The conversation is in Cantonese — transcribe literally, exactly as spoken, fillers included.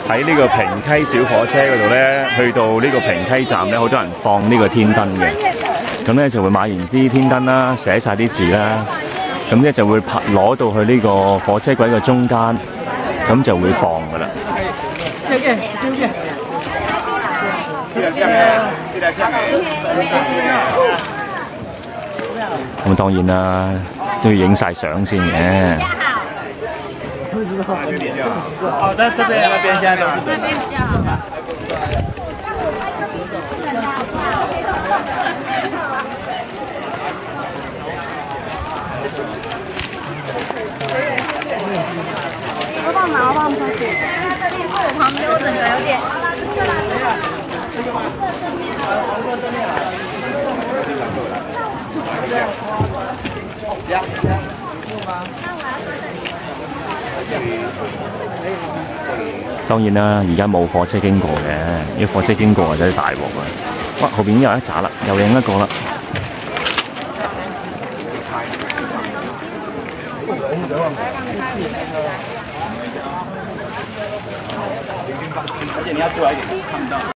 喺呢個平溪小火車嗰度咧，去到呢個平溪站咧，好多人放呢個天燈嘅。咁咧就會買完啲天燈啦，寫晒啲字啦，咁咧就會拍攞到去呢個火車軌嘅中間，咁就會放噶啦。咁當然啦，都要影晒相先嘅。 哦，在這邊那邊現在都是那邊比較好。 我幫忙，我幫唔上去。我旁邊我整個有點。 當然啦，而家冇火車經過嘅，因為火車經過就真係大鑊啦。哇，後邊又一紮啦，又另一個啦。而且你要出來一點看不到。